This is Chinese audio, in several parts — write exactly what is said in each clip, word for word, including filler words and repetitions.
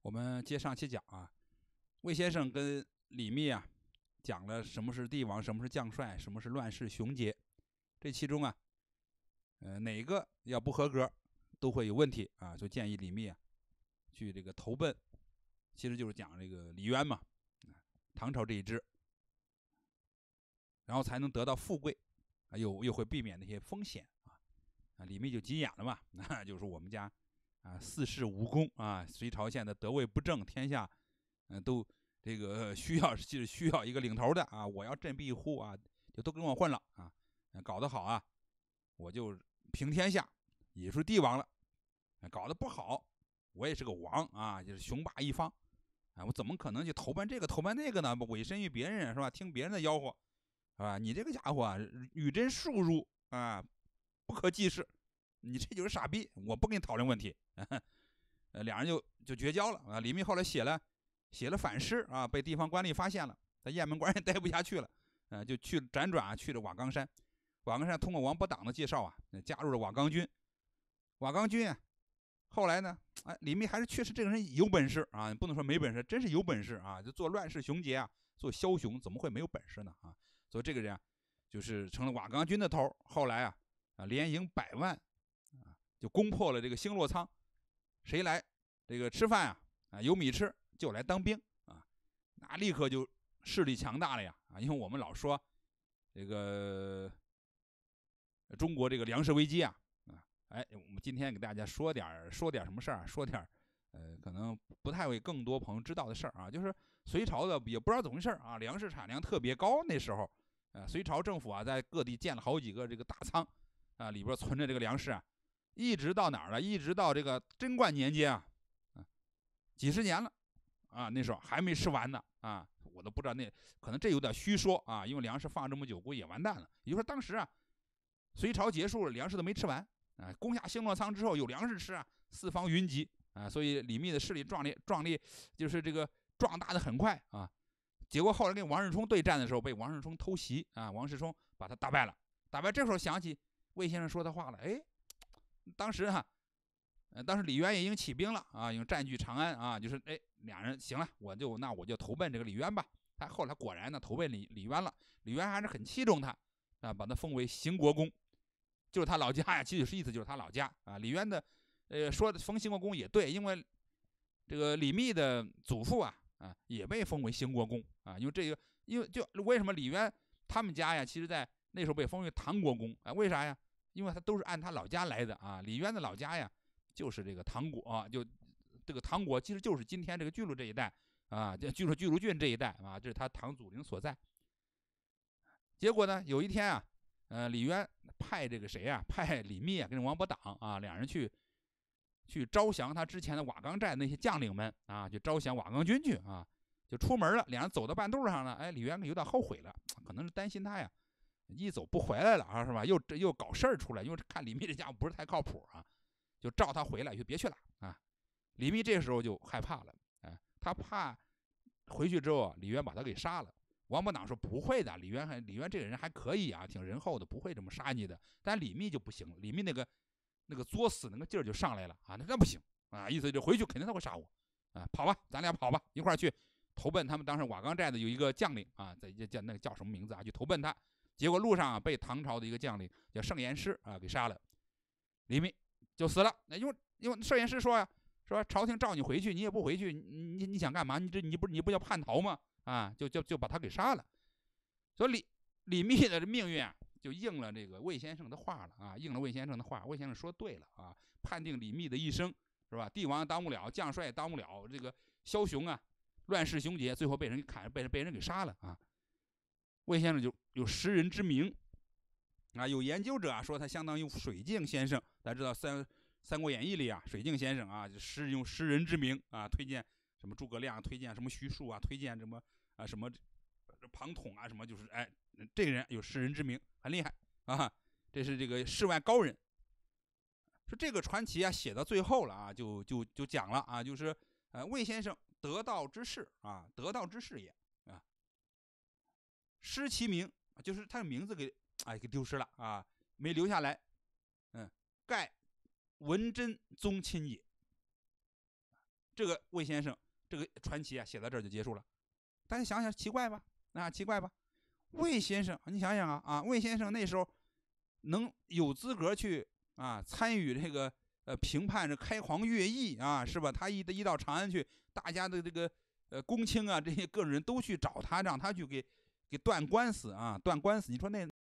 我们接上期讲啊，魏先生跟李密啊讲了什么是帝王，什么是将帅，什么是乱世雄杰。这其中啊，呃，哪个要不合格，都会有问题啊，就建议李密啊去这个投奔，其实就是讲这个李渊嘛，唐朝这一支，然后才能得到富贵，啊，又又会避免那些风险啊。啊，李密就急眼了嘛，那就是我们家啊四世无功啊，隋朝现在得位不正，天下嗯、呃、都这个需要就是需要一个领头的啊，我要振臂一呼啊，就都跟我混了啊，搞得好啊，我就平天下，也是帝王了；搞得不好，我也是个王啊，就是雄霸一方啊，我怎么可能去投奔这个投奔那个呢？委身于别人是吧？听别人的吆喝，是吧？你这个家伙啊，与真庶入啊，不可济事，你这就是傻逼，我不跟你讨论问题。呃，两人就就绝交了啊。李密后来写了写了反诗啊，被地方官吏发现了，在雁门关也待不下去了，呃，就去辗转、啊、去了瓦岗山。瓦岗山通过王伯党的介绍啊，加入了瓦岗军。瓦岗军啊，后来呢，哎，李密还是确实这个人有本事啊，不能说没本事，真是有本事啊！就做乱世雄杰啊，做枭雄，怎么会没有本事呢？啊，所以这个人啊，就是成了瓦岗军的头。后来啊，啊，连营百万啊，就攻破了这个星落仓。谁来这个吃饭啊？啊，有米吃就来当兵啊，那立刻就势力强大了呀！啊，因为我们老说这个中国这个粮食危机啊，啊，哎，我们今天给大家说点说点什么事儿啊？说点呃，可能不太会更多朋友知道的事儿啊，就是隋朝的也不知道怎么回事啊，粮食产量特别高，那时候，呃，隋朝政府啊，在各地建了好几个这个大仓啊，里边存着这个粮食啊，一直到哪儿了？一直到这个贞观年间啊，啊，几十年了啊，那时候还没吃完呢啊，我都不知道那可能这有点虚说啊，因为粮食放这么久，估计也完蛋了。也就是说，当时啊，隋朝结束了，粮食都没吃完啊，攻下星落仓之后有粮食吃啊，四方云集啊，所以李密的势力壮烈壮烈，就是这个壮大的很快啊。结果后来跟王世充对战的时候，被王世充偷袭啊，王世充把他打败了。打败这时候想起魏先生说的话了，哎，当时哈、啊，呃，当时李渊也已经起兵了啊，已经占据长安啊，就是哎，两人行了，我就那我就投奔这个李渊吧。他后来果然呢投奔李李渊了，李渊还是很器重他啊，把他封为兴国公，就是他老家呀，其实是意思就是他老家啊。李渊的呃说的封兴国公也对，因为这个李密的祖父啊啊也被封为兴国公啊，因为这个因为就为什么李渊他们家呀，其实在那时候被封为唐国公啊，为啥呀？因为他都是按他老家来的啊，李渊的老家呀，就是这个唐国啊，就这个唐国其实就是今天这个巨鹿这一带啊，就巨鹿巨鹿郡这一带啊，这是他唐祖陵所在。结果呢，有一天啊，呃，李渊派这个谁啊，派李密啊跟王伯党啊两人去去招降他之前的瓦岗寨那些将领们啊，去招降瓦岗军去啊，就出门了。两人走到半路上了，哎，李渊有点后悔了，可能是担心他呀。一走不回来了啊，是吧？又又搞事儿出来，因为看李密这家伙不是太靠谱啊，就召他回来，就别去了啊。李密这时候就害怕了，哎，他怕回去之后李渊把他给杀了。王伯党说不会的，李渊还李渊这个人还可以啊，挺仁厚的，不会这么杀你的。但李密就不行，李密那个那个作死那个劲儿就上来了啊，那那不行啊，意思就回去肯定他会杀我啊，跑吧，咱俩跑吧，一块儿去投奔他们当时瓦岗寨的有一个将领啊，在叫那个叫什么名字啊，去投奔他。结果路上、啊、被唐朝的一个将领叫盛延师啊给杀了，李密就死了。因为因为盛延师说呀、啊，说朝廷召你回去，你也不回去，你你你想干嘛？你这你不你不叫叛逃吗？啊，就就就把他给杀了。所以李李密的命运啊，就应了这个魏先生的话了啊，应了魏先生的话。魏先生说对了啊，判定李密的一生是吧？帝王当不了，将帅当不了，这个枭雄啊，乱世雄杰，最后被人砍，被被人给杀了啊。魏先生就有识人之明啊，有研究者啊说他相当于水镜先生。大家知道三《三国演义》里啊，水镜先生啊，就识用识人之明啊，推荐什么诸葛亮，推荐什么徐庶啊，推荐什么啊什么庞统啊，什么就是哎，这个人有识人之明，很厉害啊，这是这个世外高人。说这个传奇啊，写到最后了啊，就就就讲了啊，就是呃魏先生得道之士啊，得道之士也啊。失其名，就是他的名字给哎给丢失了啊，没留下来。嗯，盖文贞宗亲也。 这个魏先生这个传奇啊写到这儿就结束了。大家想想奇怪吧？啊，奇怪吧？魏先生，你想想啊啊，魏先生那时候能有资格去啊参与这个呃评判这开皇乐议啊，是吧？他一一到长安去，大家的这个呃公卿啊这些个人都去找他，让他去给给断官司啊，断官司。你说那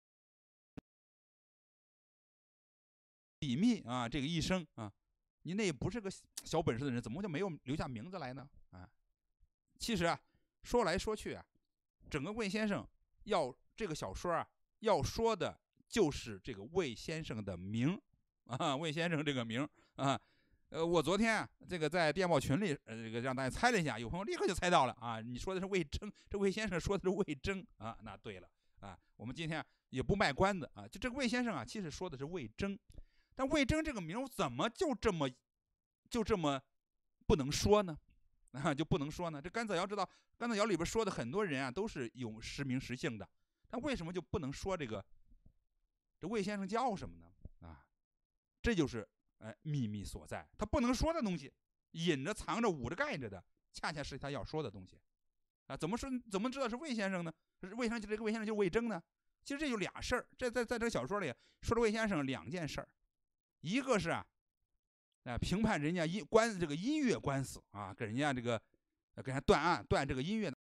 李密啊，这个一生啊，你那也不是个小本事的人，怎么就没有留下名字来呢？啊，其实啊，说来说去啊，整个魏先生要这个小说啊，要说的就是这个魏先生的名啊，魏先生这个名啊，呃，我昨天啊，这个在电报群里，呃，这个让大家猜了一下，有朋友立刻就猜到了啊，你说的是魏征，这魏先生说的是魏征啊，那对了啊，我们今天也不卖关子啊，就这个魏先生啊，其实说的是魏征，但魏征这个名怎么就这么就这么不能说呢？啊，就不能说呢？这甘子尧知道，甘子尧里边说的很多人啊，都是有实名实姓的，但为什么就不能说这个这魏先生叫什么呢？啊，这就是哎秘密所在，他不能说的东西，隐着藏着捂着盖着的，恰恰是他要说的东西啊。怎么说？怎么知道是魏先生呢？魏先生这个魏先生就是魏征呢？其实这就俩事儿，这在在这个小说里说的魏先生两件事儿，一个是啊。啊，评判人家音官这个音乐官司啊，跟人家这个跟人家断案断这个音乐。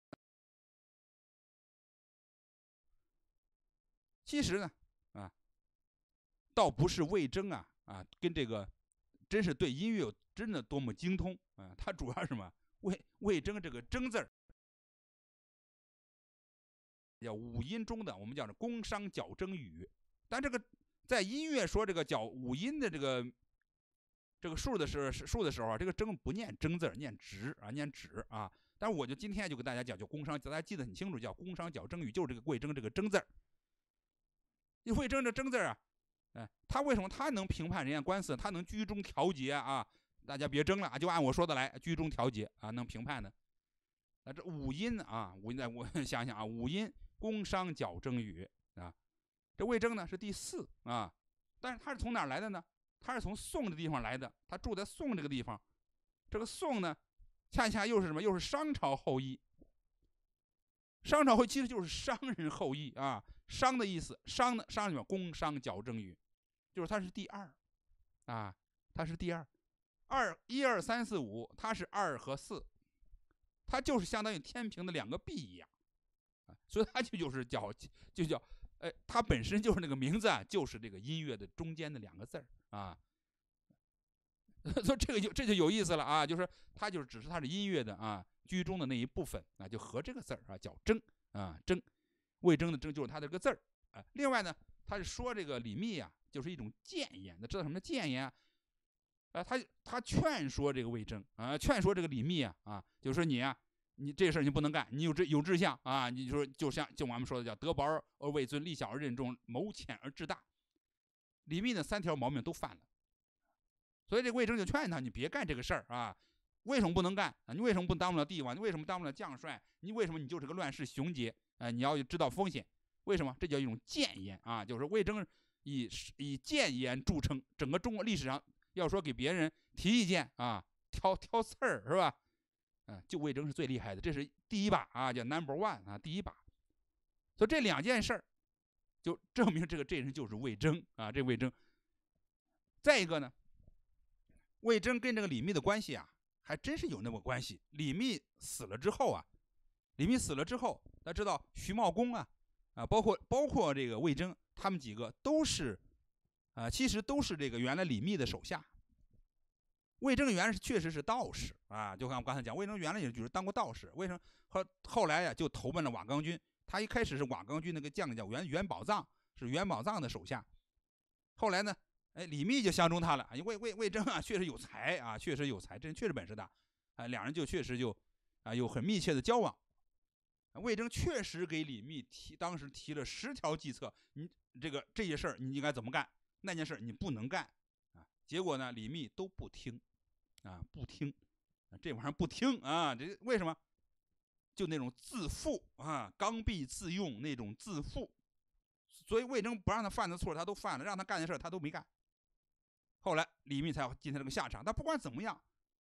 其实呢，啊，倒不是魏征啊啊，跟这个真是对音乐真的多么精通啊，他主要是什么？魏魏征这个征字儿，叫五音中的，我们叫做宫商角征羽。但这个在音乐说这个角五音的这个。这个数的时数的时候啊，这个征不念征字，念直啊，念止啊。但是我就今天就给大家讲，就宫商，大家记得很清楚，叫宫商角征羽，就是这个魏征这个征字。魏征这征字啊，哎，他为什么他能评判人家官司，他能居中调节啊？大家别争了啊，就按我说的来，居中调节啊，能评判呢。啊，这五音啊，五音，我想想啊，五音宫商角征羽啊，这魏征呢是第四啊，但是他是从哪儿来的呢？他是从宋的地方来的，他住在宋这个地方。这个宋呢，恰恰又是什么？又是商朝后裔。商朝后裔其实就是商人后裔啊，商的意思，商的商里面宫商角征羽，就是他是第二啊，他是第二，二一二三四五，他是二和四，他就是相当于天平的两个臂一样啊，所以他就就是叫就叫。哎，它本身就是那个名字啊，就是这个音乐的中间的两个字儿啊，所以这个就这就有意思了啊，就是它就是只是它是音乐的啊居中的那一部分啊，就和这个字儿啊叫征啊征，魏征的征就是它这个字儿啊。另外呢，他是说这个李密啊，就是一种谏言，那知道什么叫谏言啊？啊，他他劝说这个魏征啊，劝说这个李密啊啊，就说你啊。你这事儿你不能干，你有志有志向啊！你说就像就我们说的叫得薄而位尊，力小而任重，谋浅而志大。李密的三条毛病都犯了，所以这魏征就劝他，你别干这个事儿啊！为什么不能干啊？你为什么不当不了帝王？你为什么当不了将帅？你为什么你就是个乱世雄杰？啊，你要知道风险。为什么？这叫一种谏言啊！就是魏征以以谏言著称，整个中国历史上要说给别人提意见啊，挑挑刺儿是吧？啊，就魏征是最厉害的，这是第一把啊，叫 number one 啊，第一把。所以这两件事儿，就证明这个这人就是魏征啊，这魏征。再一个呢，魏征跟这个李密的关系啊，还真是有那么关系。李密死了之后啊，李密死了之后，大家知道徐茂公啊，啊，包括包括这个魏征，他们几个都是，啊，其实都是这个原来李密的手下。魏征原来是确实是道士啊，就像我刚才讲，魏征原来也就是当过道士，为什么后后来呀、啊、就投奔了瓦岗军？他一开始是瓦岗军那个将叫袁袁宝藏，是袁宝藏的手下。后来呢，哎，李密就相中他了，因为魏魏征啊确实有才啊，确实有才，这人确实本事大，啊，两人就确实就啊有很密切的交往。魏征确实给李密提当时提了十条计策，你这个这些事儿你应该怎么干，那件事你不能干啊。结果呢，李密都不听。啊，不听，这玩意儿不听啊！这为什么？就那种自负啊，刚愎自用那种自负，所以魏征不让他犯的错他都犯了，让他干的事他都没干。后来李密才有今天这个下场。但不管怎么样，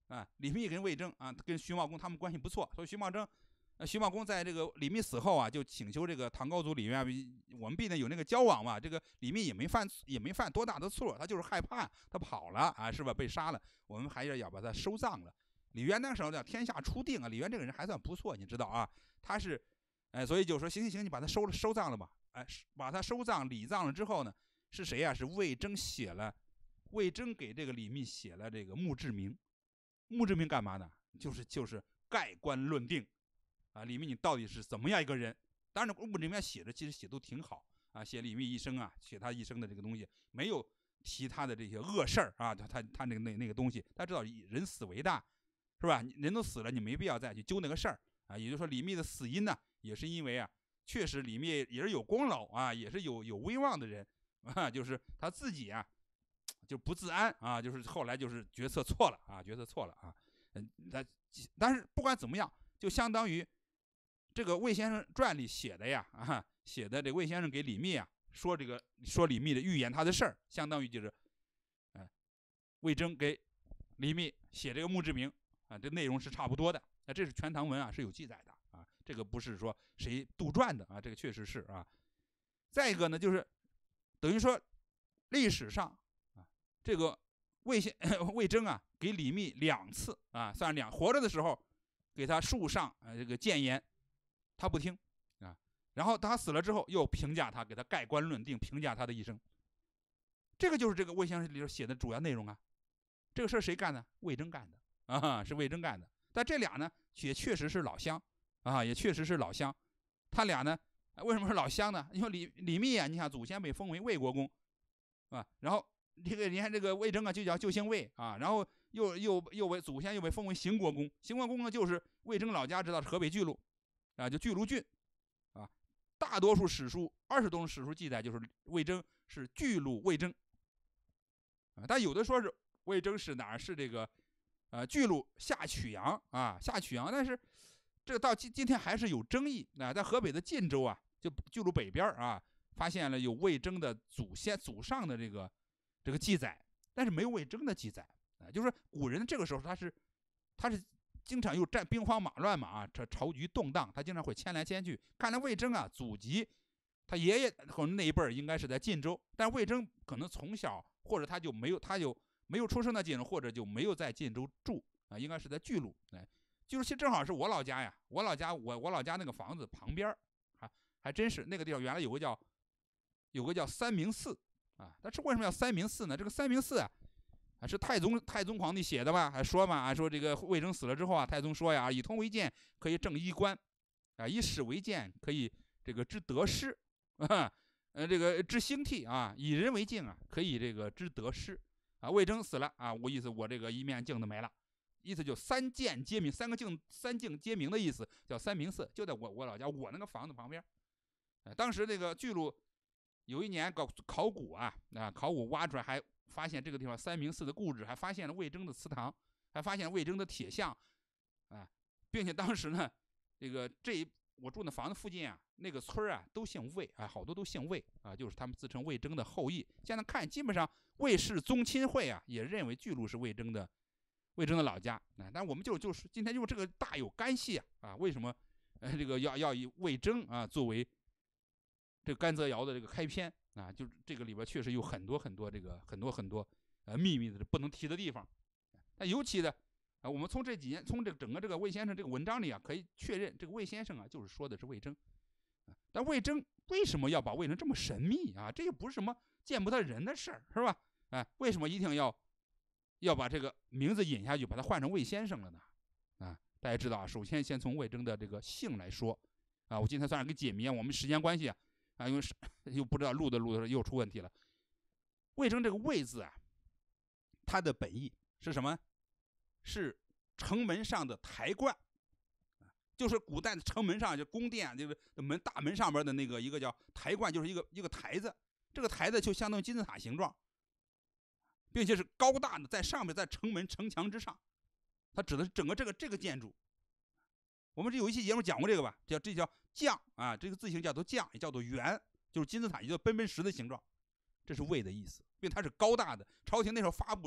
啊，李密跟魏征啊，跟徐茂公他们关系不错，所以徐茂征。呃，徐茂公在这个李密死后啊，就请求这个唐高祖李渊，我们毕竟有那个交往嘛，这个李密也没犯也没犯多大的错，他就是害怕，他跑了啊，是吧？被杀了，我们还是要把他收葬了。李渊那时候叫天下初定啊，李渊这个人还算不错，你知道啊，他是，哎，所以就说行行行，你把他收了收葬了吧，哎，把他收葬礼葬了之后呢，是谁呀、啊？是魏征写了，魏征给这个李密写了这个墓志铭，墓志铭干嘛呢？就是就是盖棺论定。啊，李密你到底是怎么样一个人？当然，墓里面写的其实写都挺好啊，写李密一生啊，写他一生的这个东西，没有提他的这些恶事儿啊，他他他那个那那个东西，他知道人死为大，是吧？人都死了，你没必要再去揪那个事儿啊。也就是说，李密的死因呢，也是因为啊，确实李密也是有功劳啊，也是有有威望的人啊，就是他自己啊就不自安啊，就是后来就是决策错了啊，决策错了啊。嗯，但但是不管怎么样，就相当于。这个魏先生传里写的呀，啊，写的这魏先生给李密啊说这个说李密的预言他的事儿，相当于就是，呃，魏征给李密写这个墓志铭啊，这内容是差不多的。那这是《全唐文》啊是有记载的啊，这个不是说谁杜撰的啊，这个确实是啊。再一个呢，就是等于说历史上啊，这个魏先魏征啊给李密两次啊，算两活着的时候给他述上啊这个谏言。他不听啊，然后他死了之后又评价他，给他盖棺论定，评价他的一生。这个就是这个魏先生里头写的主要内容啊。这个事儿谁干的？魏征干的啊，是魏征干的。但这俩呢，也确实是老乡啊，也确实是老乡。他俩呢，为什么是老乡呢？因为李李密啊，你看祖先被封为魏国公啊，然后这个你看这个魏征啊，就叫就姓魏啊，然后又又又为祖先又被封为邢国公，邢国公呢就是魏征老家，知道是河北巨鹿。啊，就巨鹿郡，啊，大多数史书，二十多种史书记载就是魏征是巨鹿魏征，啊，但有的说是魏征是哪儿是这个，呃，巨鹿下曲阳啊，下曲阳，但是这个到今今天还是有争议啊，在河北的晋州啊，就巨鹿北边啊，发现了有魏征的祖先祖上的这个这个记载，但是没有魏征的记载啊，就是古人这个时候他是他是。经常又战兵荒马乱嘛啊，这朝局动荡，他经常会迁来迁去。看来魏征啊，祖籍他爷爷可能那一辈儿应该是在晋州，但魏征可能从小或者他就没有，他就没有出生在晋州，或者就没有在晋州住啊，应该是在巨鹿。哎，就是其实正好是我老家呀，我老家我我老家那个房子旁边啊，还真是那个地方原来有个叫有个叫三明寺啊，但是为什么要三明寺呢？这个三明寺啊。啊，是太宗太宗皇帝写的吧？还说嘛，啊，说这个魏征死了之后啊，太宗说呀，以铜为鉴，可以正衣冠，啊，以史为鉴，可以这个知得失，啊，呃，这个知兴替啊，以人为镜啊，可以这个知得失，啊，魏征死了啊，我意思我这个一面镜子没了，意思就三鉴皆明，三个镜三镜皆明的意思，叫三明寺，就在我我老家我那个房子旁边，啊，当时这个巨鹿有一年搞考古啊，啊，考古挖出来还。发现这个地方三明寺的故址，还发现了魏征的祠堂，还发现魏征的铁像，啊，并且当时呢，这个这一我住那房子附近啊，那个村啊都姓魏啊，好多都姓魏啊，就是他们自称魏征的后裔。现在看，基本上魏氏宗亲会啊也认为巨鹿是魏征的魏征的老家啊。但我们就就是今天用这个大有干系啊啊，为什么呃这个要要以魏征啊作为这个甘泽谣的这个开篇？啊，就这个里边确实有很多很多这个很多很多呃秘密的不能提的地方。那尤其的啊，我们从这几年从这个整个这个魏先生这个文章里啊，可以确认这个魏先生啊就是说的是魏征。但魏征为什么要把魏征这么神秘啊？这也不是什么见不得人的事儿，是吧？哎，为什么一定要要把这个名字引下去，把它换成魏先生了呢？啊，大家知道啊，首先先从魏征的这个姓来说啊，我今天算是给解谜啊，我们时间关系啊。啊，因为是又不知道录的录的又出问题了。魏征这个魏字啊，它的本意是什么？是城门上的台冠，就是古代的城门上，就宫殿这个门大门上面的那个一个叫台冠，就是一个一个台子。这个台子就相当于金字塔形状，并且是高大的，在上面，在城门城墙之上。它指的是整个这个这个建筑。我们这有一期节目讲过这个吧，叫这叫将啊，这个字形叫做将，也叫做圆，就是金字塔，也叫奔奔石的形状，这是魏的意思，并它是高大的。朝廷那时候发布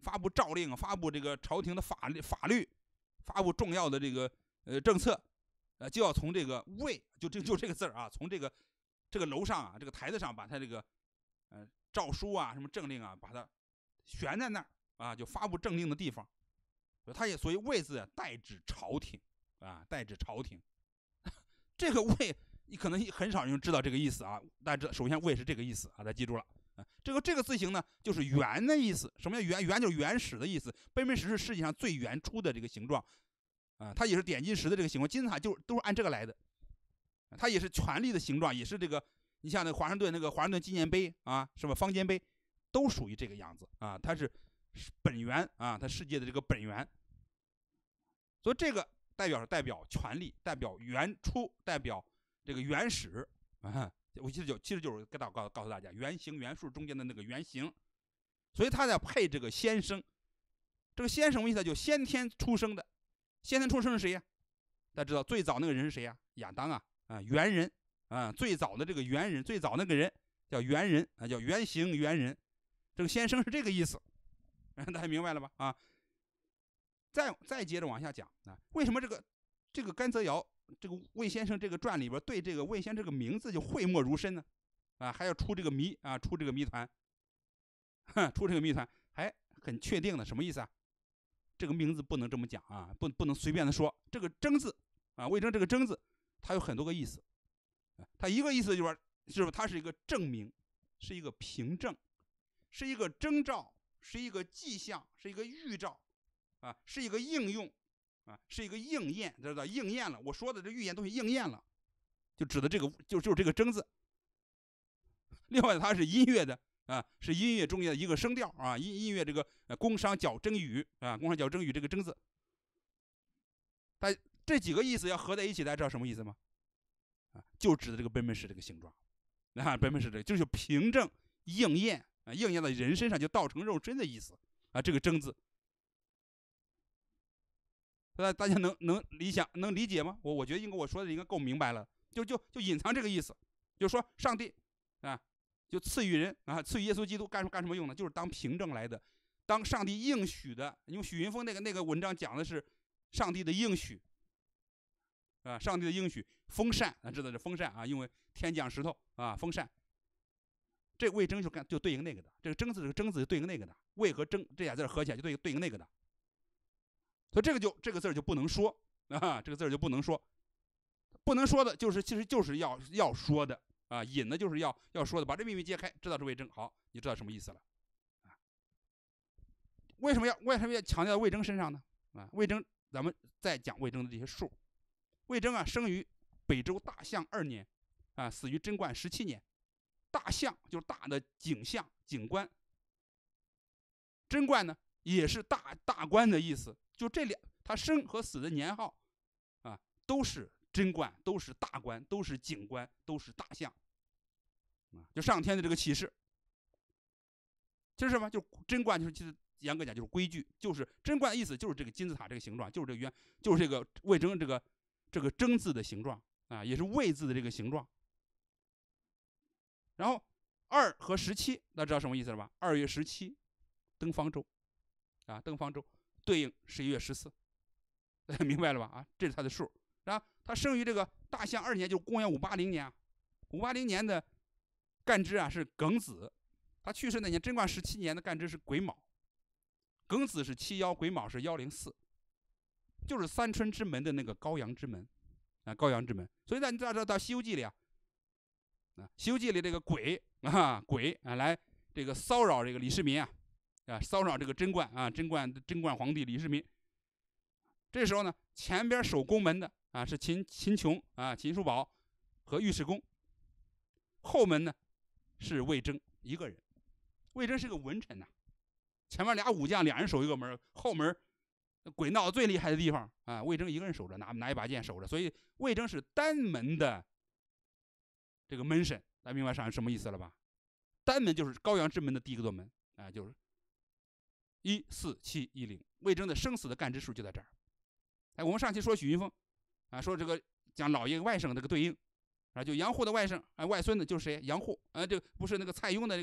发布诏令，发布这个朝廷的法律法律，发布重要的这个呃政策，呃就要从这个位，就这就这个字啊，从这个这个楼上啊，这个台子上把他这个呃诏书啊什么政令啊，把它悬在那儿啊，就发布政令的地方。他也所以位字代指朝廷啊，代指朝廷。这个位你可能很少人知道这个意思啊，大家首先位是这个意思啊，大家记住了。啊、这个这个字形呢，就是原的意思。什么叫原？原就是原始的意思。苯门石是世界上最原初的这个形状，啊，它也是点金石的这个形状，金字塔就都是按这个来的。它也是权力的形状，也是这个。你像那个华盛顿那个华盛顿纪念碑啊，什么方尖碑，都属于这个样子啊。它是本源啊，它世界的这个本源。所以这个代表是代表权力，代表原初，代表这个原始啊。我其实就其实就是告告告诉大家，原型原数中间的那个原型，所以他在配这个先生。这个先生什么意思？就先天出生的。先天出生是谁呀？大家知道最早那个人是谁呀？亚当啊，啊猿人啊，最早的这个猿人，最早那个人叫猿人啊，叫原型猿人。这个先生是这个意思，大家明白了吧？啊，再再接着往下讲啊，为什么这个这个甘泽尧这个魏先生这个传里边对这个魏先生这个名字就讳莫如深呢？啊，还要出这个谜啊，出这个谜团，出这个谜团，还很确定的，什么意思啊？这个名字不能这么讲啊，不不能随便的说。这个征字啊，魏征这个征字，它有很多个意思。它一个意思就是，是不是它是一个证明，是一个凭证，是一个征兆，是一个迹象，是一个预兆，啊，是一个应用。啊，是一个应验，知道应验了。我说的这预言东西应验了，就指的这个，就就是这个征字。另外，它是音乐的啊，是音乐中间的一个声调啊，音音乐这个呃宫商角征羽啊，宫商角征羽这个征字，但这几个意思要合在一起，大家知道什么意思吗？啊，就指的这个苯门石这个形状，啊，苯门石这个就是凭证应验啊，应验到人身上就道成肉身的意思啊，这个征字。大大家能能理想能理解吗？我我觉得应该我说的应该够明白了，就就就隐藏这个意思，就说上帝啊，就赐予人啊，赐予耶稣基督干干什么用呢？就是当凭证来的，当上帝应许的。因为许云峰那个那个文章讲的是上帝的应许啊，上帝的应许，风扇啊，知道是风扇啊，因为天降石头啊，风扇。这魏征就干就对应那个的，这个征字这个征字就对应那个的，魏和征这俩字合起来就对对应那个的。所以这个就这个字就不能说啊，这个字就不能说，不能说的就是其实就是要要说的啊，引的就是要要说的，把这秘密揭开，知道是魏征，好，你知道什么意思了啊？为什么要为什么要强调魏征身上呢？啊，魏征，咱们再讲魏征的这些数。魏征啊，生于北周大象二年，啊，死于贞观十七年。大象就是大的景象景观，贞观呢也是大大官的意思。就这两，他生和死的年号，啊，都是贞观，都是大官，都是景观，都是大象，啊，就上天的这个启示。这是什么？就贞观，就是其实严格讲就是规矩，就是贞观的意思就是这个金字塔这个形状，就是这个圆，就是这个魏征这个这个征字的形状啊，也是魏字的这个形状。然后二和十七，大家知道什么意思了吧？二月十七，登方舟，啊，登方舟。对应十一月十四，明白了吧？啊，这是他的数。然后他生于这个大象二年，就是公元五八零年啊。五八零年的干支啊是庚子，他去世那年贞观十七年的干支是癸卯，庚子是七幺，癸卯是幺零四，就是三春之门的那个高阳之门啊，高阳之门。所以大家知道到《西游记》里啊，啊，《西游记》里这个鬼啊鬼啊来这个骚扰这个李世民啊。啊，骚扰这个贞观啊，贞观贞观皇帝李世民。这时候呢，前边守宫门的啊是秦秦琼啊、秦叔宝和尉迟恭，后门呢是魏征一个人。魏征是个文臣呐、啊，前面俩武将俩人守一个门，后门鬼闹最厉害的地方啊，魏征一个人守着，拿拿一把剑守着，所以魏征是单门的这个门神，大家明白上什么意思了吧？单门就是高阳之门的第一个座门啊，就是一四七一零，魏征的生死的干支数就在这儿。哎，我们上期说许云峰，啊，说这个讲老爷外甥这个对应，啊，就杨户的外甥，啊，外孙子就是谁？杨户，啊，这个不是那个蔡邕的这个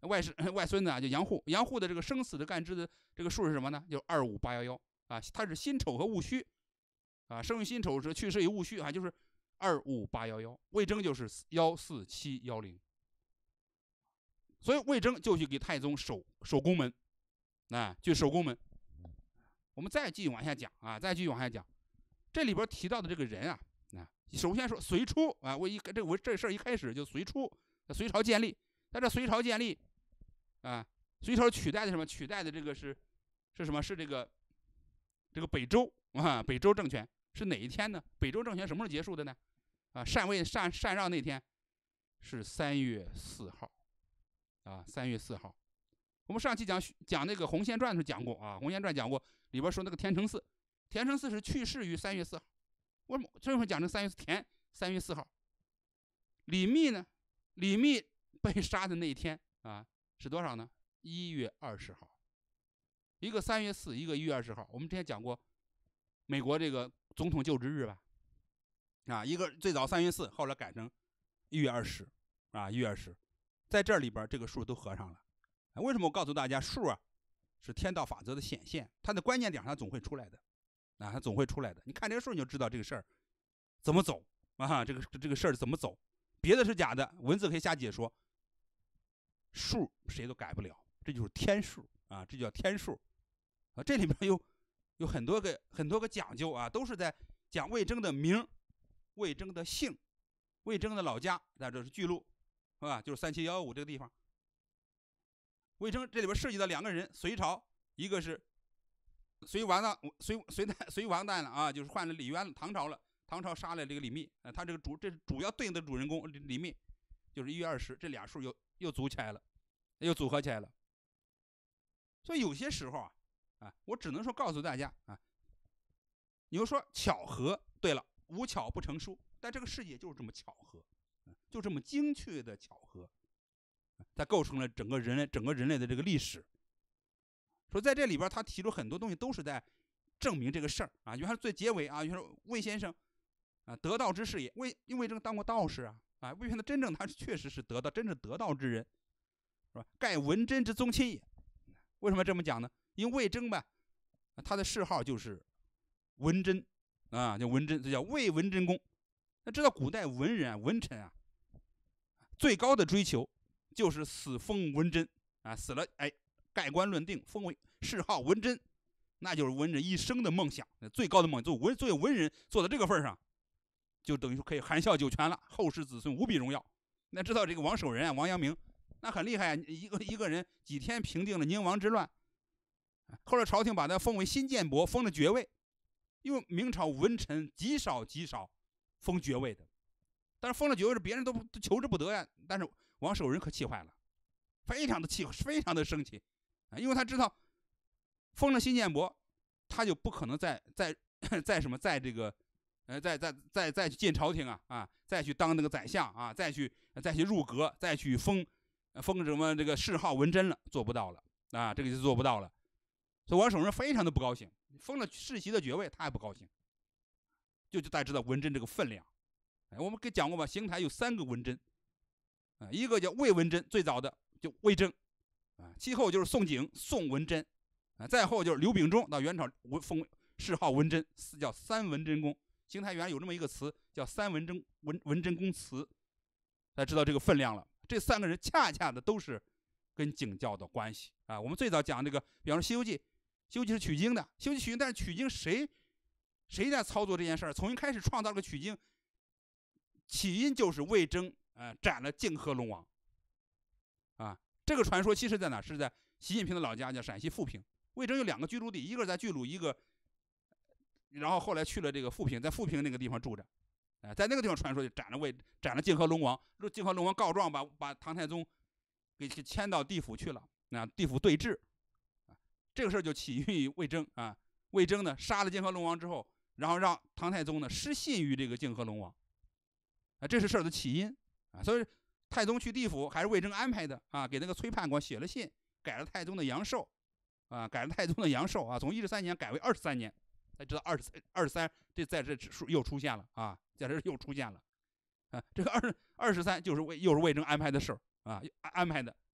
外甥外孙子啊，就杨户，杨户的这个生死的干支的这个数是什么呢？就二五八幺幺啊，他是辛丑和戊戌啊，生于辛丑是去世于戊戌啊，就是二五八幺幺，魏征就是幺四七幺零，所以魏征就去给太宗守守宫门，啊，去守宫门。我们再继续往下讲啊，再继续往下讲，这里边提到的这个人啊，啊，首先说隋初啊，我一这我这事儿一开始就隋初，隋朝建立，在这隋朝建立，啊，隋朝取代的什么？取代的这个是是什么？是这个这个北周啊，北周政权是哪一天呢？北周政权什么时候结束的呢？啊，禅位禅禅让那天是三月四号，啊，三月四号。我们上期讲讲那个《洪宪传》的时候讲过啊，《洪宪传》讲过，里边说那个田承嗣，田承嗣是去世于三月四号。为什么这会讲成三月田三月四号？李密呢？李密被杀的那一天啊，是多少呢？一月二十号。一个三月四，一个一月二十号。我们之前讲过，美国这个总统就职日吧？啊，一个最早三月四，后来改成一月二十，啊，一月二十，在这里边这个数都合上了。为什么我告诉大家数啊是天道法则的显现，它的关键点它总会出来的，啊，它总会出来的。你看这个数你就知道这个事儿怎么走啊，这个这个事儿怎么走，别的是假的，文字可以瞎解说，数谁都改不了，这就是天数啊，这叫天数啊。这里面有有很多个很多个讲究啊，都是在讲魏征的名、魏征的姓、魏征的老家，在这是巨鹿，是吧？就是三七幺五这个地方。魏征这里边涉及到两个人，隋朝一个是隋完蛋，隋隋隋完蛋了啊，就是换了李渊了，唐朝了，唐朝杀了这个李密，啊，他这个主这主要对应的主人公李密，就是一月二十，这俩数又又组起来了，又组合起来了。所以有些时候啊，啊，我只能说告诉大家啊，你就说巧合，对了，无巧不成书，但这个世界就是这么巧合，就这么精确的巧合。它构成了整个人类整个人类的这个历史。说在这里边，他提出很多东西都是在证明这个事儿啊。就像最结尾啊，就说魏先生啊，得道之士也。魏因为这个当过道士啊，啊，魏先生真正他确实是得道，真正得道之人，是吧？盖文贞之宗亲也。为什么这么讲呢？因为魏征吧，他的谥号就是文贞啊，叫文贞，这叫魏文贞公。那知道古代文人啊，文臣啊，最高的追求就是死封文贞啊，死了哎，盖棺论定，封为谥号文贞，那就是文人一生的梦想，最高的梦想。做文作为文人做到这个份上，就等于说可以含笑九泉了，后世子孙无比荣耀。那知道这个王守仁啊，王阳明那很厉害啊，一个一个人几天平定了宁王之乱，后来朝廷把他封为新建伯，封了爵位，因为明朝文臣极少极少封爵位的，但是封了爵位别人都都求之不得呀。但是王守仁可气坏了，非常的气，非常的生气啊，因为他知道封了新建伯，他就不可能再再再什么再这个呃再再再再去进朝廷啊啊，再去当那个宰相啊，再去再去入阁，再去封封什么这个谥号文贞了，做不到了啊，这个就做不到了。所以王守仁非常的不高兴，封了世袭的爵位，他也不高兴，就就大家知道文贞这个分量。哎，我们给讲过吧，邢台有三个文贞。啊，一个叫魏文贞，最早的就魏征，啊，其后就是宋景、宋文贞，啊，再后就是刘秉忠，到元朝封谥号文贞，叫三文贞公。邢台原来有这么一个词叫三文贞文文贞公祠，大家知道这个分量了。这三个人恰恰的都是跟景教的关系啊。我们最早讲这个，比方说《西游记》，《西游记》是取经的，《西游记》取经，但是取经谁谁在操作这件事儿？从一开始创造了个取经，起因就是魏征。呃，斩了泾河龙王，啊，这个传说其实在哪？是在习近平的老家，叫陕西富平。魏征有两个居住地，一个在巨鹿，一个，然后后来去了这个富平，在富平那个地方住着，哎、呃，在那个地方传说就斩了魏，斩了泾河龙王。泾河龙王告状，把把唐太宗给给迁到地府去了，啊，地府对峙，啊，这个事儿就起于魏征啊。魏征呢杀了泾河龙王之后，然后让唐太宗呢失信于这个泾河龙王，啊，这是事儿的起因。啊，所以太宗去地府还是魏征安排的啊，给那个崔判官写了信，改了太宗的阳寿，啊，改了太宗的阳寿啊，从一十三年改为二十三年，才知道二十三二十三，这在这指数又出现了啊，在这又出现了，啊，这个二二十三就是魏又是魏征安排的事儿啊，安安排的，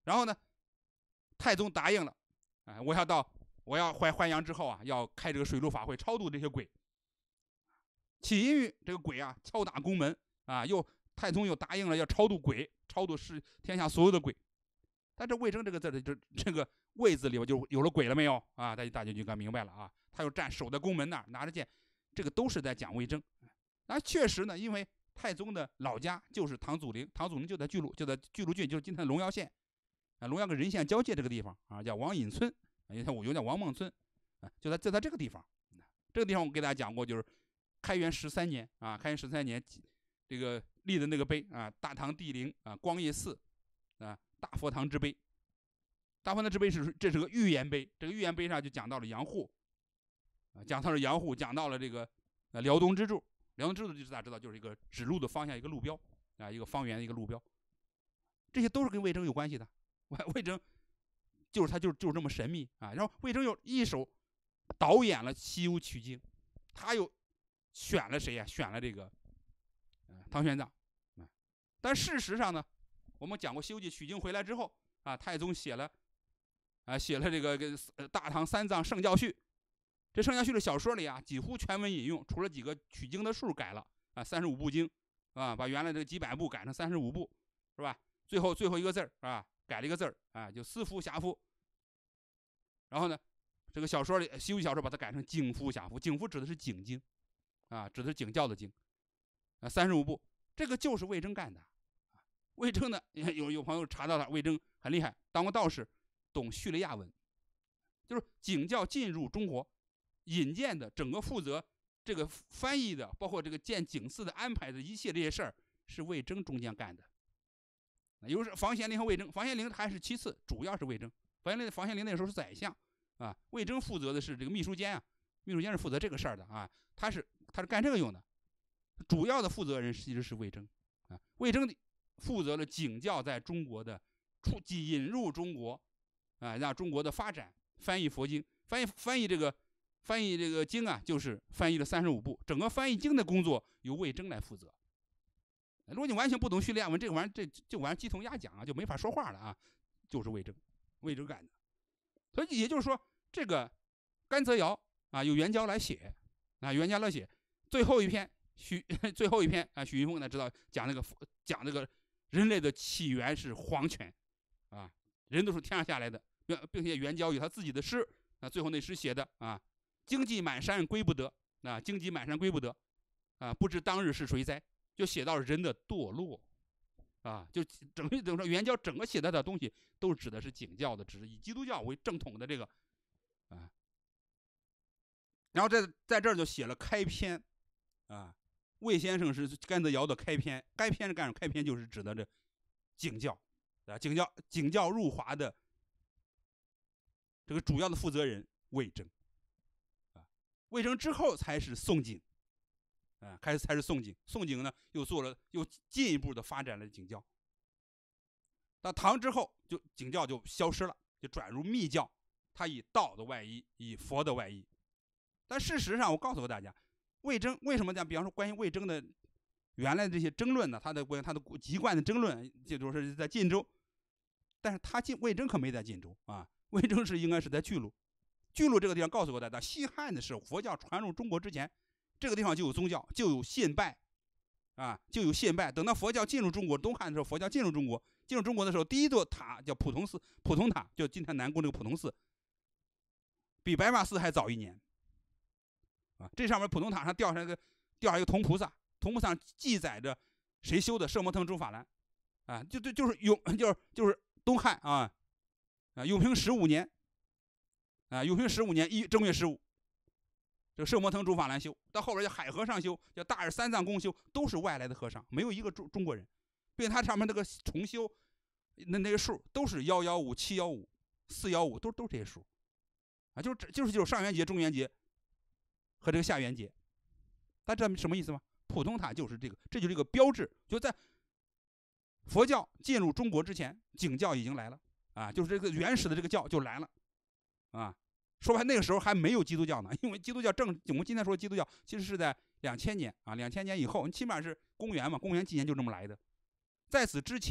然后呢，太宗答应了，啊，我要到我要还还阳之后啊，要开这个水陆法会超度这些鬼。起因于这个鬼啊敲打宫门啊，又太宗又答应了要超度鬼，超度是天下所有的鬼。但这魏征这个字的就这个魏字里边就有了鬼了没有啊？大家大家就该明白了啊。他又站守在宫门那儿，拿着剑，这个都是在讲魏征。那确实呢，因为太宗的老家就是唐祖陵，唐祖陵就在巨鹿，就在巨鹿郡，就是今天的龙阳县啊，龙阳跟任县交界这个地方啊，叫王隐村，因为我有叫王孟村啊，就在就在这个地方。这个地方我给大家讲过，就是开元十三年啊，开元十三年这个立的那个碑啊，大唐帝陵啊，光业寺啊，大佛堂之碑。大佛堂之碑是这是个预言碑，这个预言碑上就讲到了杨户啊，讲到了杨户，讲到了这个呃辽东之柱。辽东之柱就是大家知道，就是一个指路的方向，一个路标啊，一个方圆的一个路标。这些都是跟魏征有关系的。魏征就是他就是就是这么神秘啊。然后魏征又一手导演了《西游取经》，他又选了谁呀、啊？选了这个呃唐玄奘。啊，但事实上呢，我们讲过《西游记》取经回来之后啊，太宗写了啊写了这个跟《大唐三藏圣教序》。这圣教序的小说里啊，几乎全文引用，除了几个取经的数改了啊，三十五部经啊，把原来这几百部改成三十五部，是吧？最后最后一个字儿啊，改了一个字儿啊，就司夫侠夫。然后呢，这个小说里《西游记》小说把它改成警夫侠夫，警夫指的是警经啊，指的是警教的经啊，三十五部，这个就是魏征干的。魏征呢，有有朋友查到他，魏征很厉害，当过道士，懂叙利亚文，就是警教进入中国。引荐的整个负责这个翻译的，包括这个建警寺的安排的一切这些事儿，是魏征中间干的。有时房玄龄和魏征，房玄龄还是其次，主要是魏征。房玄龄房玄龄那时候是宰相啊，魏征负责的是这个秘书监啊，秘书监是负责这个事儿的啊，他是他是干这个用的。主要的负责人其实是魏征啊，魏征负责了警教在中国的出引入中国啊，让中国的发展，翻译佛经，翻译翻译这个。翻译这个经啊，就是翻译了三十五部，整个翻译经的工作由魏征来负责。如果你完全不懂叙利亚文，这个玩意儿这这玩意儿鸡同鸭讲啊，就没法说话了啊，就是魏征，魏征干的。所以也就是说，这个甘泽尧啊，由元交来写啊，元交来写最后一篇许最后一篇啊，许云峰呢知道讲那个讲那个人类的起源是黄泉啊，人都是天上下来的，并且元交有他自己的诗啊，最后那诗写的啊。荆棘满山归不得啊，荆棘满山归不得啊，不知当日是谁哉？就写到人的堕落啊，就整个整个元交整个写的的东西都指的是景教的，只是以基督教为正统的这个啊。然后在在这儿就写了开篇啊，魏先生是甘泽尧的开篇，开篇是干什么？开篇就是指的这景教啊，景教景教入华的这个主要的负责人魏征。魏征之后才是宋景，啊，开始才是宋景。宋景呢，又做了又进一步的发展了景教。到唐之后，就景教就消失了，就转入密教，他以道的外衣，以佛的外衣。但事实上，我告诉过大家，魏征为什么讲？比方说，关于魏征的原来这些争论呢，他的关于他的籍贯的争论，这就是在晋州，但是他晋魏征可没在晋州啊，魏征是应该是在巨鹿。巨鹿这个地方告诉过大家，西汉的时候，佛教传入中国之前，这个地方就有宗教，就有信拜，啊，就有信拜。等到佛教进入中国，东汉的时候，佛教进入中国，进入中国的时候，第一座塔叫普通寺，普通塔，就今天南宫这个普通寺，比白马寺还早一年。啊，这上面普通塔上吊上一个吊上一个铜菩萨，铜菩萨上记载着谁修的？摄摩腾中法兰，啊，就就就是永就是就是东汉啊，啊，永平十五年。啊，永平十五年一正月十五，这个摄摩腾中法兰修，到后边叫海和尚修，叫大日三藏公修，都是外来的和尚，没有一个中中国人，并且它上面那个重修，那那个数都是幺幺五、七幺五、四幺五，都都是这些数，啊，就是就是就是上元节、中元节和这个下元节，大家知道什么意思吗？普通塔就是这个，这就是一个标志，就在佛教进入中国之前，景教已经来了啊，就是这个原始的这个教就来了。啊，说白那个时候还没有基督教呢，因为基督教正我们今天说基督教其实是在两千年啊，两千年以后，起码是公元嘛，公元纪年就这么来的。在此之前，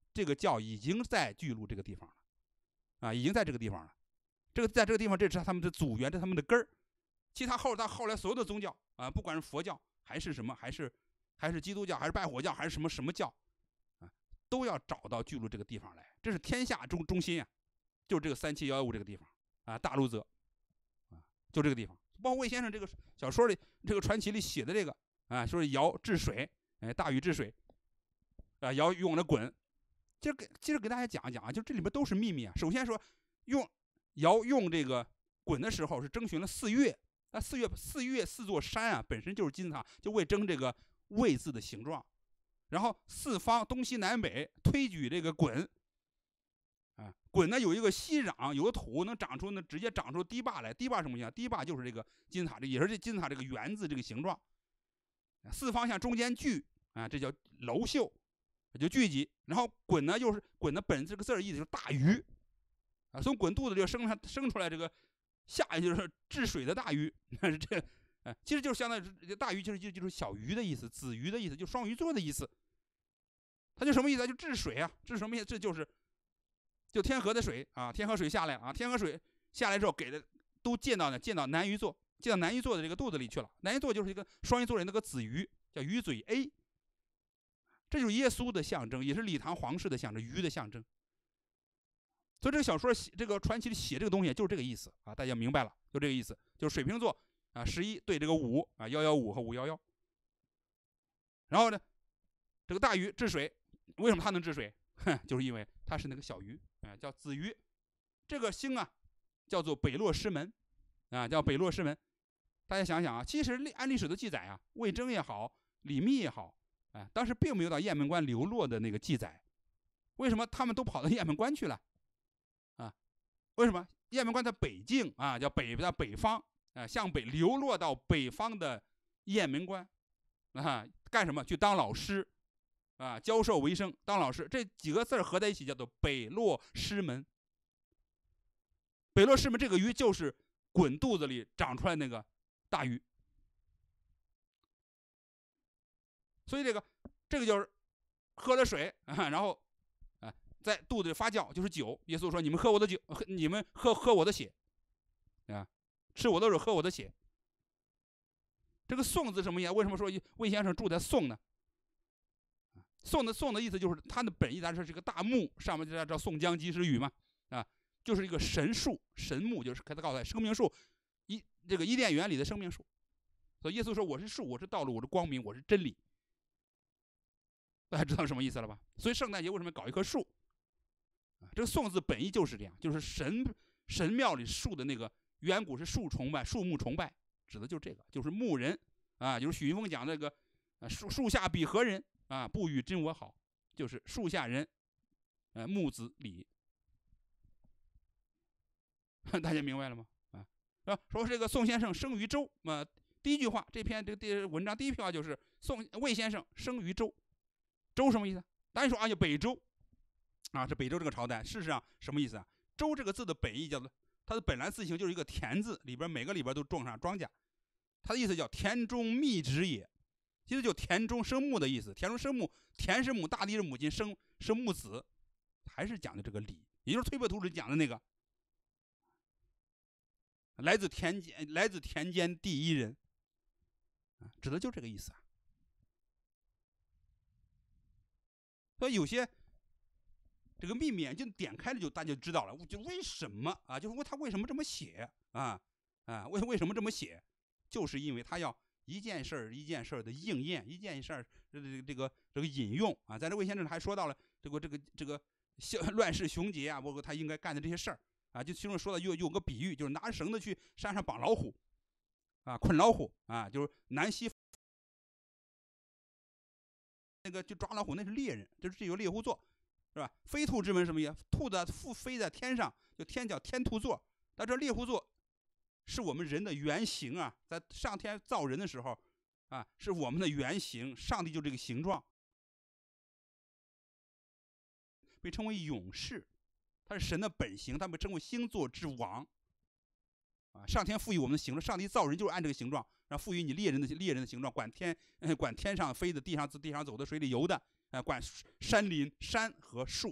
这个教已经在巨鹿这个地方了，啊，已经在这个地方了。这个在这个地方，这是他们的祖源，这是他们的根儿。其他后他后来所有的宗教啊，不管是佛教还是什么，还是还是基督教，还是拜火教，还是什么什么教，啊，都要找到巨鹿这个地方来。这是天下中中心啊，就是这个三七幺幺五这个地方啊，大鹿泽，啊，就这个地方。包括魏先生这个小说里，这个传奇里写的这个啊，说是尧治水，哎，大禹治水，啊，尧用了鲧。接着给接着给大家讲一讲啊，就这里面都是秘密啊。首先说，用尧用这个鲧的时候是征询了四岳，那四岳四岳四座山啊，本身就是金字塔，就为争这个魏字的形状。然后四方东西南北推举这个鲧，啊，鲧呢有一个息壤，有个土能长出，能直接长出堤坝来。堤坝什么样？堤坝就是这个金字塔，这也是这金字塔这个圆字这个形状。四方向中间聚啊，这叫楼宿，就聚集。然后鲧呢，又是鲧的本这个字儿意思就是大鱼，啊，从鲧肚子里生上生出来这个下就是治水的大鱼，是这个，哎，其实就是相当于大鱼，就是就就是小鱼的意思，子鱼的意思，就双鱼座的意思。它就什么意思？就治水啊，治什么意思？这就是就天河的水啊，天河水下来啊，天河水下来之后给的都溅到呢，溅到南鱼座，溅到南鱼座的这个肚子里去了。南鱼座就是一个双鱼座人那个子鱼，叫鱼嘴 A。这就是耶稣的象征，也是礼堂皇室的象征，鱼的象征。所以这个小说写这个传奇里写这个东西就是这个意思啊，大家明白了，就这个意思，就是水瓶座啊，十一对这个五啊，幺幺五和五幺幺。然后呢，这个大鱼治水，为什么它能治水？哼，就是因为它是那个小鱼，啊，叫子鱼。这个星啊，叫做北落师门，啊，叫北落师门。大家想想啊，其实按历史的记载啊，魏征也好，李密也好，哎，当时并没有到雁门关流落的那个记载。为什么他们都跑到雁门关去了？啊，为什么？雁门关在北境啊，叫北在北方啊，向北流落到北方的雁门关啊，干什么？去当老师啊，教授为生，当老师。这几个字合在一起叫做北落师门。北落师门这个鱼就是鲧肚子里长出来那个大鱼。所以这个这个就是喝了水啊，然后啊在肚子里发酵，就是酒。耶稣说：“你们喝我的酒，你们喝喝我的血，啊，吃我的肉，喝我的血。”这个宋字什么意思？为什么说魏先生住在宋呢？宋的宋的意思就是它的本意，咱说是个大木，上面就叫宋江及时雨嘛，啊，就是一个神树，神木，就是给他告诉他生命树，一这个伊甸园里的生命树。所以耶稣说：“我是树，我是道路，我是光明，我是真理。”大家知道什么意思了吧？所以圣诞节为什么搞一棵树？这个宋字本意就是这样，就是神神庙里树的那个远古是树崇拜、树木崇拜，指的就是这个，就是牧人啊，就是许云峰讲那个树树下比何人啊，不与真我好，就是树下人，呃，木子李，大家明白了吗？啊，说这个宋先生生于周，啊，第一句话，这篇这个文章第一句话就是宋魏先生生于周。周什么意思？大家说啊，就北周啊，这北周这个朝代，事实上什么意思啊？周这个字的本意叫做，它的本来字形就是一个田字，里边每个里边都种上庄稼，它的意思叫田中密植也，其实就田中生木的意思。田中生木，田是母，大地是母亲，生生木子，还是讲的这个理，也就是推背图里讲的那个，来自田间，来自田间第一人，啊，指的就这个意思啊。所以有些这个秘密眼镜点开了，就大家就知道了，就为什么啊？就是问他为什么这么写啊啊？为为什么这么写？就是因为他要一件事儿一件事儿的应验，一件事儿这个这个这个引用啊。在这魏先生还说到了这个这个这个乱世雄杰啊，包括他应该干的这些事儿啊，就其中说的有有个比喻，就是拿着绳子去山上绑老虎啊，捆老虎啊，就是南西。那个就抓老虎，那是猎人，就是这有猎户座，是吧？飞兔之门什么意思？兔子复飞在天上，就天叫天兔座。但这猎户座是我们人的原型啊，在上天造人的时候啊，是我们的原型，上帝就这个形状，被称为勇士，它是神的本形，它被称为星座之王啊。上天赋予我们的形状，上帝造人就是按这个形状， 然后赋予你猎人的猎人的形状，管天、呃、管天上飞的、地上地上走的、水里游的，呃、管山林山和树。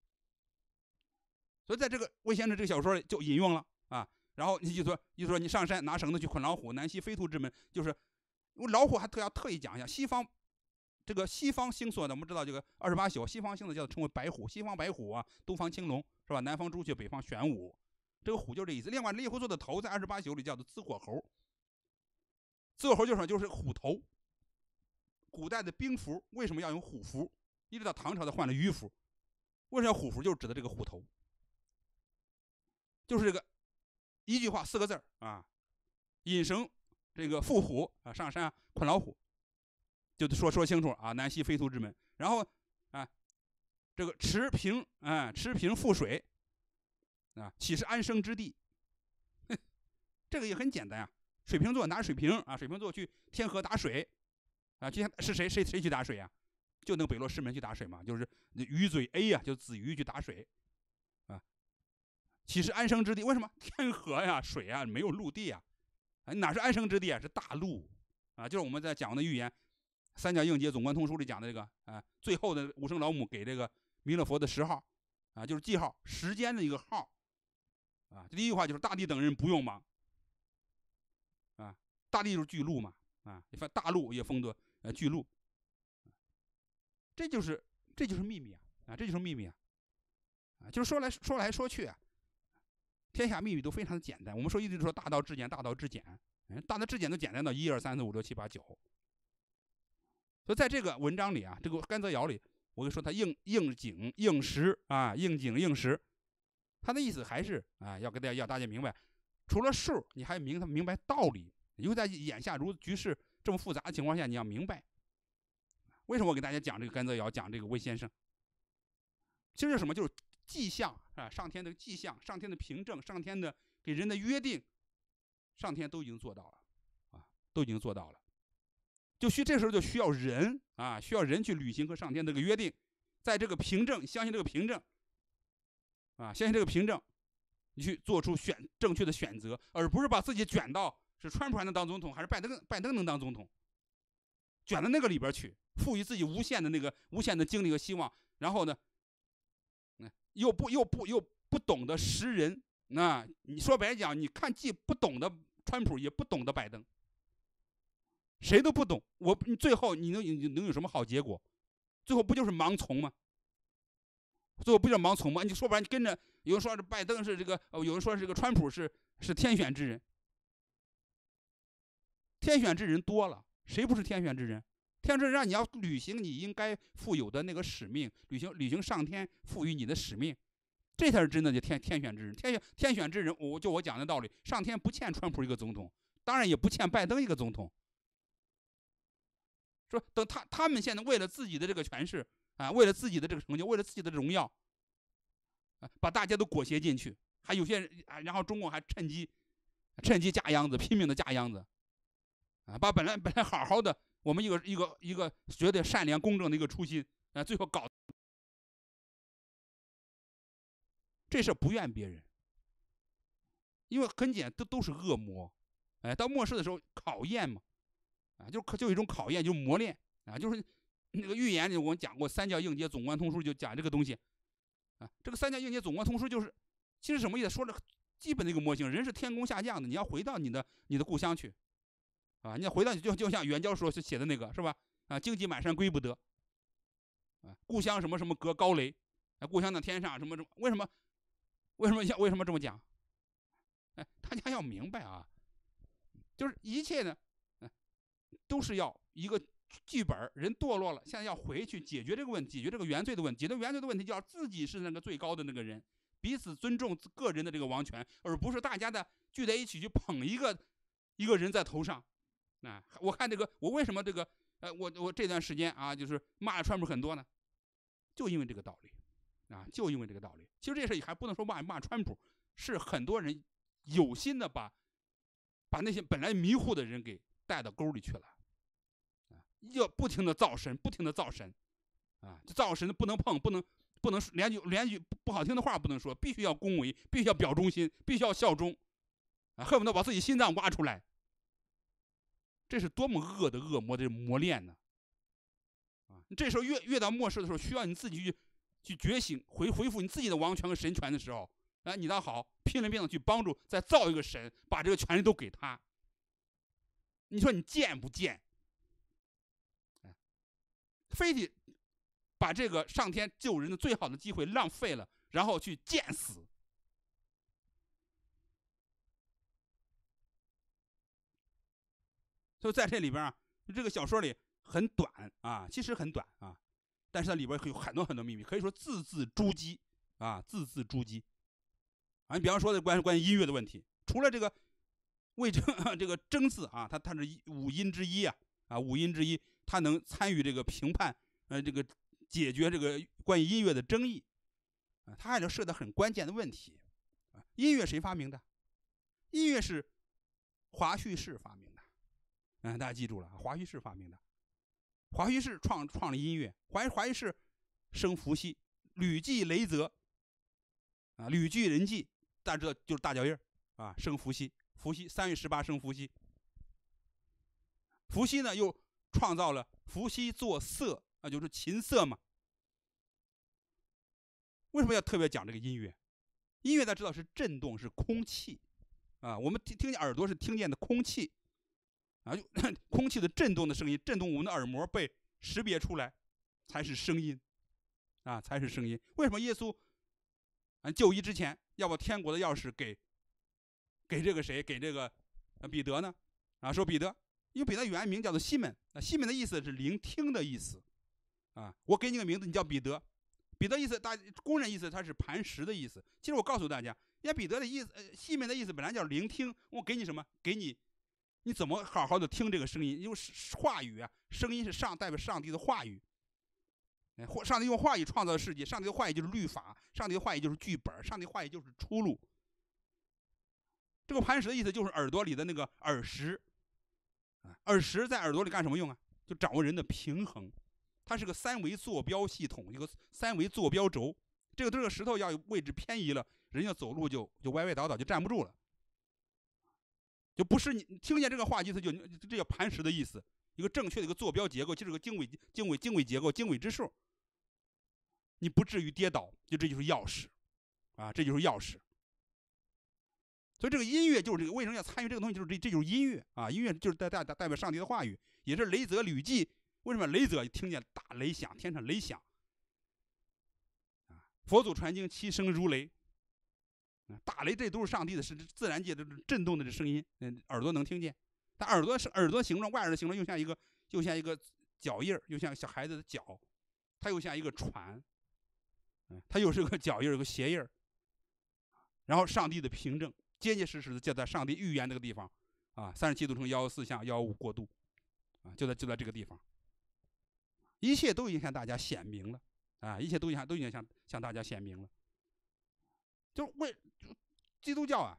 所以在这个魏先生这个小说里就引用了啊，然后你就说，就说你上山拿绳子去捆老虎，南溪飞兔之门，就是老虎还特要特意讲一下，西方这个西方星座的，我们知道这个二十八宿，西方星座叫称为白虎，西方白虎啊，东方青龙是吧？南方朱雀，北方玄武，这个虎就这意思。另外猎户座的头在二十八宿里叫做资火猴，资火猴就是就是虎头。古代的兵符为什么要用虎符？一直到唐朝才换了鱼符，为什么要虎符？就是指的这个虎头。就是这个一句话四个字啊，引绳这个缚虎啊，上山捆老虎，就说说清楚啊，南溪飞兔之门。然后啊，这个持平啊，持平覆水啊，岂是安生之地？这个也很简单啊，水瓶座拿水瓶啊，水瓶座去天河打水啊，今天是谁谁谁去打水啊？就那个北落师门去打水嘛，就是鱼嘴 A 啊，就子鱼去打水。岂是安生之地？为什么天河呀、水啊，没有陆地啊？啊，哪是安生之地啊？是大陆啊！就是我们在讲的寓言《三角应节总观通书》里讲的这个啊，最后的武圣老母给这个弥勒佛的十号啊，就是记号时间的一个号啊。第一句话就是大地等人不用忙啊，大地就是巨鹿嘛啊，你看大陆也封作呃巨鹿，这就是这就是秘密啊啊，这就是秘密啊啊，就是说来说来说去啊。天下秘密都非常的简单，我们说一直说大道至简，大道至简，嗯，大道至简都简单到一二三四五六七八九。所以在这个文章里啊，这个甘泽谣里，我跟你说它应应景应时啊，应景应时，它的意思还是啊，要给大家要大家明白，除了数，你还明明白道理。因为在眼下如局势这么复杂的情况下，你要明白。为什么我给大家讲这个甘泽谣，讲这个魏先生？其实是什么？就是迹象啊，上天的迹象，上天的凭证，上天的给人的约定，上天都已经做到了啊，都已经做到了。就需这时候就需要人啊，需要人去履行和上天这个约定，在这个凭证，相信这个凭证啊，相信这个凭证，你去做出选正确的选择，而不是把自己卷到是川普还能当总统，还是拜登拜登能当总统，卷到那个里边去，赋予自己无限的那个无限的精力和希望，然后呢？又不又不又不懂得识人，那你说白讲，你看既不懂得川普，也不懂得拜登，谁都不懂。我最后你能你能有什么好结果？最后不就是盲从吗？最后不就是盲从吗？你说白了，你跟着有人说是拜登是这个，有人说是这个川普是是天选之人，天选之人多了，谁不是天选之人？天选之人让你要履行你应该负有的那个使命，履行履行上天赋予你的使命，这才是真的就天天选之人。天选天选之人，我就我讲的道理，上天不欠川普一个总统，当然也不欠拜登一个总统。说等他他们现在为了自己的这个权势啊，为了自己的这个成就，为了自己的荣耀，啊，把大家都裹挟进去，还有些人啊，然后中共还趁机趁机架秧子，拼命的架秧子，啊，把本来本来好好的。我们一个一个一个绝对善良公正的一个初心啊，最后搞这事不怨别人，因为很简单，都都是恶魔，哎，到末世的时候考验嘛，啊，就就有一种考验，就是磨练啊，就是那个预言里我们讲过，三教应节总观通书就讲这个东西，啊，这个三教应节总观通书就是其实什么意思？说了基本的一个模型，人是天宫下降的，你要回到你的你的故乡去。啊，你要回到你就就像袁教授写的那个是吧？啊，荆棘满山归不得。啊，故乡什么什么隔高雷，啊，故乡的天上什么什么？为什么？为什么要为什么这么讲？哎，大家要明白啊，就是一切呢，哎，都是要一个剧本，人堕落了，现在要回去解决这个问题，解决这个原罪的问题。解决原罪的问题，就要自己是那个最高的那个人，彼此尊重个人的这个王权，而不是大家的聚在一起去捧一个一个人在头上。啊，我看这个，我为什么这个，呃，我我这段时间啊，就是骂了川普很多呢，就因为这个道理，啊，就因为这个道理。其实这事还不能说骂骂川普，是很多人有心的把把那些本来迷糊的人给带到沟里去了，啊，要不停的造神，不停的造神，啊，造神不能碰，不能不能连句连句不好听的话不能说，必须要恭维，必须要表忠心，必须要效忠，啊，恨不得把自己心脏挖出来。 这是多么恶的恶魔的磨练呢？啊，这时候越越到末世的时候，需要你自己去去觉醒，回恢复你自己的王权和神权的时候，哎，你倒好，拼了命的去帮助，再造一个神，把这个权利都给他。你说你贱不贱？哎，非得把这个上天救人的最好的机会浪费了，然后去贱死。所以在这里边啊，这个小说里很短啊，其实很短啊，但是它里边有很多很多秘密，可以说字字珠玑啊，字字珠玑啊。你比方说的关于关于音乐的问题，除了这个魏征这个征字啊，它它是五音之一啊啊五音之一，它能参与这个评判，呃这个解决这个关于音乐的争议啊，它还能涉及到很关键的问题啊。音乐谁发明的？音乐是华胥氏发明的。嗯，大家记住了，华胥氏发明的。华胥氏创创了音乐，华华胥氏生伏羲，吕祭雷泽，啊，吕据人祭，大家知道就是大脚印啊，生伏羲，伏羲三月十八生伏羲。伏羲呢又创造了伏羲作瑟，啊，就是琴瑟嘛。为什么要特别讲这个音乐？音乐大家知道是震动，是空气啊，我们听听见耳朵是听见的空气。啊，就空气的震动的声音，震动我们的耳膜被识别出来，才是声音，啊，才是声音。为什么耶稣啊就医之前要把天国的钥匙给给这个谁？给这个彼得呢？啊，说彼得，因为彼得原名叫做西门，啊，西门的意思是聆听的意思，啊，我给你个名字，你叫彼得。彼得意思大公认意思，它是磐石的意思。其实我告诉大家，因为彼得的意思，呃，西门的意思本来叫聆听，我给你什么？给你。你怎么好好的听这个声音？因为话语啊，声音是上代表上帝的话语。上帝用话语创造世界，上帝的话语就是律法，上帝的话语就是剧本，上帝的话语就是出路。这个磐石的意思就是耳朵里的那个耳石，耳石在耳朵里干什么用啊？就掌握人的平衡。它是个三维坐标系统，一个三维坐标轴。这个这个石头要位置偏移了，人家走路就就歪歪倒倒，就站不住了。就不是你听见这个话意思就这叫磐石的意思，一个正确的一个坐标结构，就是个经纬经纬经纬结构，经纬之数，你不至于跌倒，就这就是钥匙，啊，这就是钥匙。所以这个音乐就是这个，为什么要参与这个东西？就是这这就是音乐啊，音乐就是代代代表上帝的话语，也是雷泽吕祭。为什么雷泽听见大雷响，天上雷响？啊，佛祖传经七声如雷。大雷这都是上帝的，是自然界的震动的这声音，嗯，耳朵能听见。但耳朵是耳朵形状，外耳的形状又像一个，又像一个脚印，又像小孩子的脚，它又像一个船，嗯，它又是个脚印，有个鞋印。然后上帝的凭证，结结实实的就在上帝预言这个地方，啊，三十七度乘幺十四项幺五过度，啊，就在就在这个地方，一切都已经向大家显明了，啊，一切都已经都已经向向大家显明了。就是为基督教啊，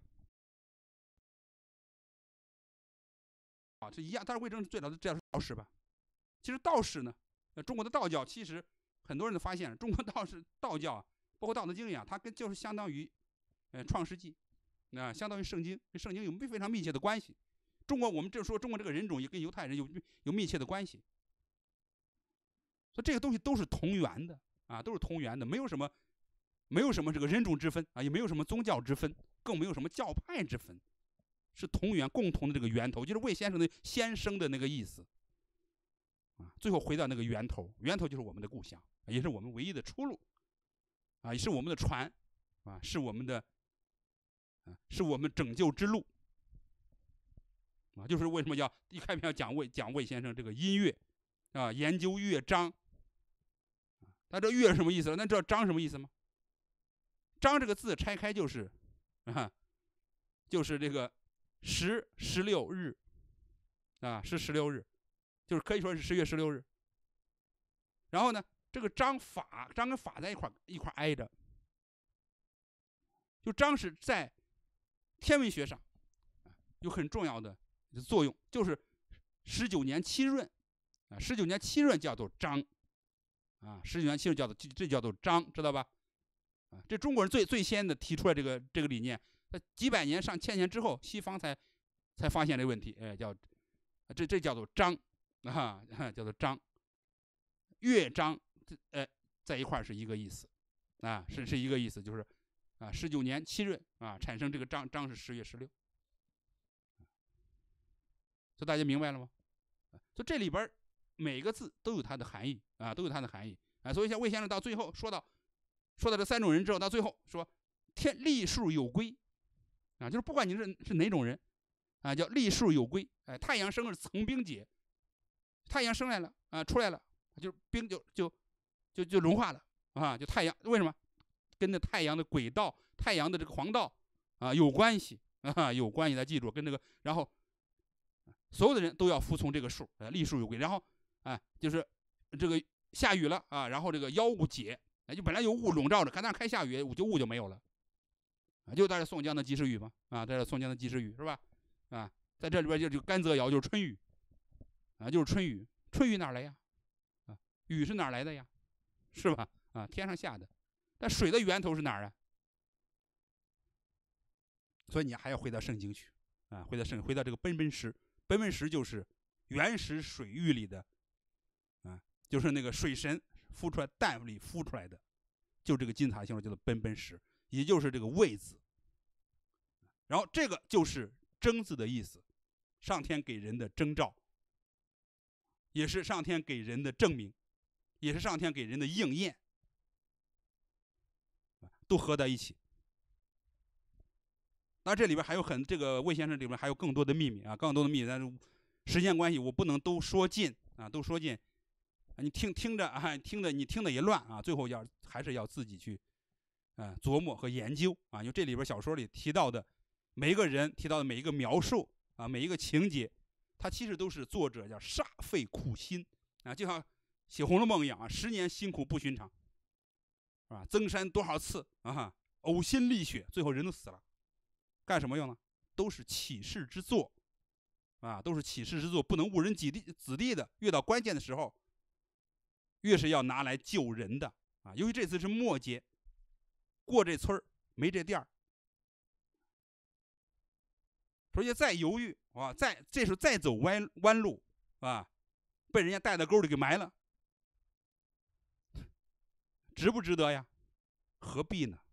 啊，这一样，但是为什么最早的这样是道士吧？其实道士呢，呃，中国的道教其实很多人都发现了，中国道士道教啊，包括《道德经》一样，它跟就是相当于，呃，《创世纪》，啊、呃，相当于圣经，跟圣经有非常密切的关系。中国我们这说中国这个人种也跟犹太人有有密切的关系，所以这个东西都是同源的啊，都是同源的，没有什么。没有什么这个人种之分啊，也没有什么宗教之分，更没有什么教派之分，是同源共同的这个源头，就是魏先生的先生的那个意思啊。最后回到那个源头，源头就是我们的故乡，也是我们唯一的出路啊，也是我们的船啊，是我们的啊，是我们拯救之路啊。就是为什么要一开篇要讲魏讲魏先生这个音乐啊，研究乐章。那这乐是什么意思了？那知道章什么意思吗？章这个字拆开就是，啊，就是这个十十六日，啊，是十六日，就是可以说是十月十六日。然后呢，这个章法，章跟法在一块一块挨着，就章是在天文学上有很重要的作用，就是十九年七闰，啊，十九年七闰叫做章，啊，十九年七闰叫做这叫做章，知道吧？啊，这中国人最最先的提出来这个这个理念，在几百年上千年之后，西方才才发现这个问题，哎，叫这这叫做章啊，叫做章。乐章，呃，在一块儿是一个意思啊，是是一个意思，就是啊，十九年七闰啊，产生这个章，章是十月十六。所以大家明白了吗？所以这里边每个字都有它的含义啊，都有它的含义啊。所以像魏先生到最后说到，说到这三种人之后，到最后说天历数有归啊，就是不管你是是哪种人啊，叫历数有归。哎，太阳生是层冰解，太阳生来了啊，出来了，就是冰就就就就融化了啊，就太阳为什么？跟那太阳的轨道、太阳的这个黄道啊有关系啊，有关系。大家记住，跟这个，然后所有的人都要服从这个数，呃，历数有归。然后啊，就是这个下雨了啊，然后这个妖雾解，哎，就本来有雾笼罩着，但是开下雨，就雾就没有了啊，就在这宋江的及时雨嘛啊，在这宋江的及时雨是吧？啊，在这里边就就甘泽谣就是春雨啊，就是春雨。春雨哪来呀？啊，雨是哪来的呀？是吧？啊，天上下的。但水的源头是哪儿啊？所以你还要回到圣经去啊，回到圣，回到这个苯苯石。苯苯石就是原始水域里的啊，就是那个水神孵出来蛋里孵出来的，就这个金字塔形状叫做苯苯石，也就是这个位字。然后这个就是征字的意思，上天给人的征兆，也是上天给人的证明，也是上天给人的应验，都合在一起。那这里边还有很这个魏先生里边还有更多的秘密啊，更多的秘密，但是时间关系我不能都说尽啊，都说尽。你听听着啊，听着你听的也乱啊，最后要还是要自己去啊琢磨和研究啊。因为这里边小说里提到的每一个人，提到的每一个描述啊，每一个情节，它其实都是作者叫煞费苦心啊，就像写《红楼梦》一样啊，十年辛苦不寻常，啊，增删多少次啊，呕心沥血，最后人都死了。干什么用呢？都是启示之作，啊，都是启示之作，不能误人子弟子弟的。越到关键的时候，越是要拿来救人的啊。由于这次是末节，过这村儿没这店儿，所以再犹豫啊，再这时候再走弯弯路啊，被人家带到沟里给埋了，值不值得呀？何必呢？